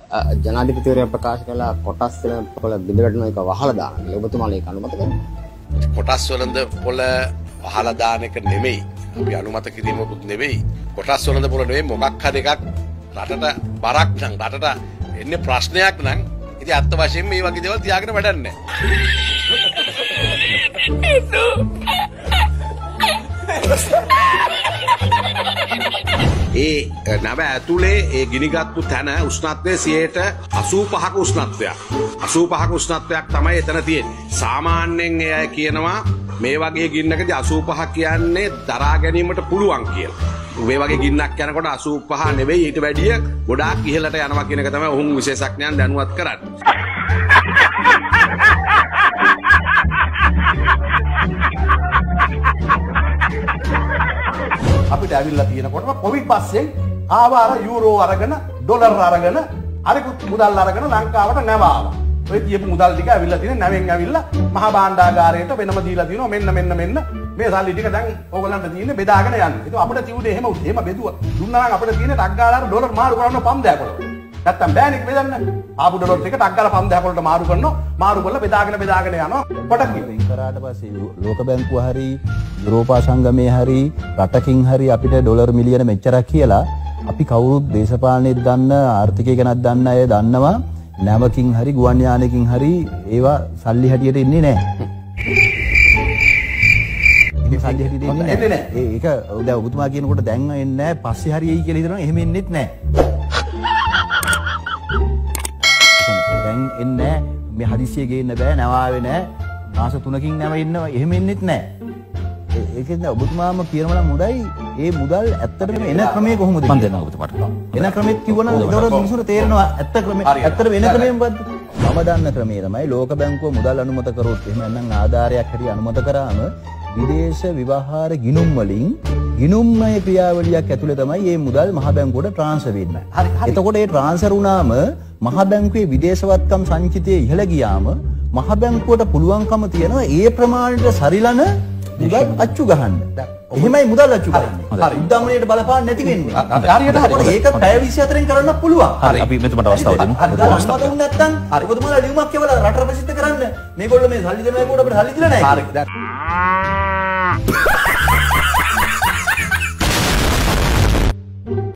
ජනාධිපතිවරයා ප්‍රකාශ කළ කොටස් වෙන පොළ බිඳ වැටෙන එක වහලා දාන. ඔබතුමාලා ඒක අනුමත කරනවා. කොටස් වෙනද පොළ වහලා දාන එක නෙමෙයි. අපි අනුමත කිරීමකුත් නෙවෙයි. කොටස් වෙනද පොළ නෙවෙයි මොකක් හරි එකක් රටට බරක් නම් රටට එන්නේ ප්‍රශ්නයක් නම් ඉතින් අත්ත වශයෙන්ම මේ වගේ දේවල් තියාගෙන වැඩක් නැහැ. ඒ නව ඇතුලේ ඒ ගිනිගත්තු තැන උෂ්ණත්වය 85ක උෂ්ණත්වයක්. 85ක උෂ්ණත්වයක් තමයි එතන තියෙන්නේ. සාමාන්‍යයෙන් ඒ අය කියනවා මේ වගේ ගින්නකදී 85 කියන්නේ දරා ගැනීමට පුළුවන් කියලා. මේ වගේ ගින්නක් යනකොට 85 නෙවෙයි ඊට වැඩිය ගොඩාක් ඉහළට යනවා කියන එක තමයි ඔවුන් විශේෂඥයන් දැනුවත් කරන්නේ. අපිට ඇවිල්ලා තියෙනකොටම කොවිඩ් පස්සේ ආව අර යූරෝ අරගෙන ඩොලර් අරගෙන අරකුත් මුදල් අරගෙන ලංකාවට නැවාවා. ඔය තියපු මුදල් ටික ඇවිල්ලා තියෙන නැවෙන් ඇවිල්ලා මහා භාණ්ඩාගාරයට වෙනම දීලා තියෙනවා මෙන්න මේ සල්ලි ටික දැන් ඕගලන්ට තියෙන්නේ බෙදාගෙන යන්න. ඒක අපිට තියුනේ එහෙම බෙදුවා. දුන්නා නම් අපිට තියෙන්නේ ටක් ගාලා ඩොලර් මාරු කරන්න 5000 කොට. නැත්තම් බෑනික් බෙදන්න. ආපු ඩොලර් ටික ටක් ගාලා 5000 කොට මාරු කරනවා. මාරු කරලා බෙදාගෙන යනවා. කොට කිව්වෙන් කරාට පස්සේ ලෝක බැංකුව හරි යුරෝපා සංගමයේ හරි රටකින් හරි අපිට ඩොලර් මිලියන මෙච්චරක් කියලා අපි කවුරුත් දේශපාලනයේ දන්න ආර්ථිකය ගැනත් දන්න අය දන්නවා නැවකින් හරි ගුවන් යානකින් හරි ඒවා සල්ලි හැටියට ඉන්නේ නැහැ. ඉතින් සල්ලි හැටියට ඉන්නේ නැහැ. ඒක දැන් ඔබතුමා කියනකොට දැන් එන්නේ නැහැ පස්සේ හරි එයි කියලා හිතනවා එහෙම එන්නේත් නැහැ. දැන් එන්නේ මේ හදිස්සිය ගේන්න බෑ නැවාවේ නැහැ. මාස 3කින් නැව ඉන්නවා එහෙම එන්නේත් නැහැ. ඒකෙන්ද ඔබතුමාම කියනවා නම් හොඳයි ඒ මුදල් ඇත්තටම එන ක්‍රමය කොහොමද මම දෙන්නම් ඔබතුමාට එන ක්‍රමෙත් කිව්වනම් ඒතකොට මිනිස්සුන්ට තේරෙනවා ඇත්ත ක්‍රමය ඇත්තටම එන ක්‍රමය මොකද්ද මම දන්න ක්‍රමය තමයි ලෝක බැංකුව මුදල් අනුමත කරොත් එහෙම නැත්නම් ආධාරයක් හරි අනුමත කරාම විදේශ විවහාර ගිණුම් වලින් ගිණුම්මය ක්‍රියාවලියක් ඇතුළේ තමයි මේ මුදල් මහ බැංකුවට ට්‍රාන්ස්ෆර් වෙන්නේ එතකොට ඒ ට්‍රාන්ස්ෆර් වුණාම මහ බැංකුවේ විදේශවත්කම් සංචිතය ඉහළ ගියාම මහ බැංකුවට පුළුවන්කම තියෙනවා ඒ ප්‍රමාණයට සරිලන මුදල් අච්චු ගහන්න. එහෙමයි මුදල් අච්චු ගහන්නේ. හරි. උද්දමනයට බලපාන්න නැති වෙන්නේ. හරියට ඒක පැය 24න් කරන්න පුළුවන්. හරි. අපි මෙතනට අවස්ථාව දෙමු. අනුමත වුණ නැත්නම් ඔබතුමාලා ලියුමක් කියවලා රට ප්‍රසිද්ධ කරන්න. මේගොල්ලෝ මේ සල්ලි දෙන අය කොට අපිට සල්ලි දීලා නැහැ. හරි.